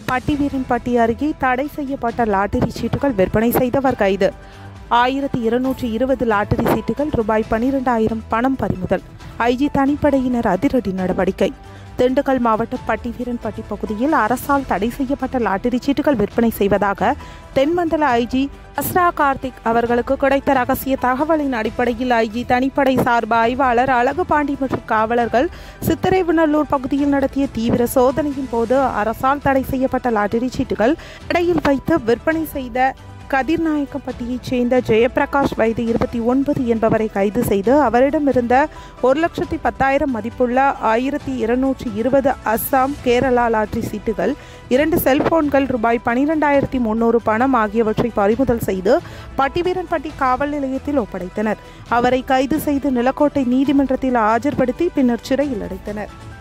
பட்டிவீரன்பட்டி அருகே தடை செய்யப்பட்ட லாட்டரி சீட்டுகள் விற்பனை செய்தவர் கைது. 1220 லாட்டரி சீட்டுகள் ரூபாய் 12,000 பணம் பறிமுதல். ஐஜி தனிப்படையினர் அதிரடி நடவடிக்கை. திண்டுக்கல் மாவட்டம் பட்டிவீரன்பட்டி பகுதியில் அரசால் தடை செய்யப்பட்ட லாட்டரி சீட்டுகள் விற்பனை செய்வதாக தென்மண்டல ஐஜி அஸ்ரா கார்த்திக் அவர்களுக்கு கிடைத்த ரகசிய தகவலின் அடிப்படையில் ஐஜி தனிப்படை சார்பு ஆய்வாளர் அழகுபாண்டி மற்றும் காவலர்கள் சித்திரைவிநல்லூர் பகுதியில் நடத்திய தீவிர சோதனையின் போது அரசால் தடை செய்யப்பட்ட லாட்டரி சீட்டுகள் கடையில் வைத்து விற்பனை செய்த கதிர்நாயக்கம்பட்டியைச் சேர்ந்த ஜெயபிரகாஷ் வயது 29 என்பவரை கைது செய்து அவரிடமிருந்த 1,10,000 மதிப்புள்ள 1220 அஸ்ஸாம் கேரளா லாட்டரி சீட்டுகள், 2 செல்போன்கள், ரூபாய் 12,300 பணம் ஆகியவற்றை பறிமுதல் செய்து பட்டிவீரன்பட்டி காவல் நிலையத்தில் ஒப்படைத்தனர். அவரை கைது செய்து நிலக்கோட்டை நீதிமன்றத்தில் ஆஜர்படுத்தி பின்னர் சிறையில் அடைத்தனர்.